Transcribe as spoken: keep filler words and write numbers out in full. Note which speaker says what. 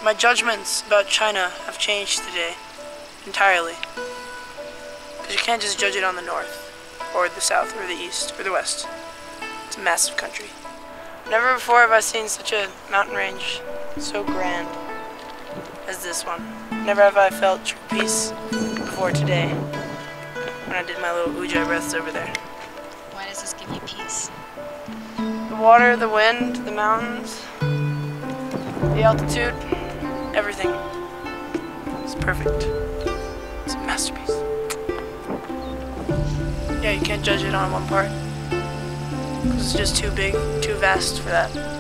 Speaker 1: My judgments about China have changed today, entirely. Because you can't just judge it on the north, or the south, or the east, or the west. It's a massive country. Never before have I seen such a mountain range so grand as this one. Never have I felt true peace before today, when I did my little ujjayi breaths over there.
Speaker 2: Why does this give you peace?
Speaker 1: The water, the wind, the mountains, the altitude, everything. It's perfect. It's a masterpiece. Yeah, you can't judge it on one part, because it's just too big, too vast for that.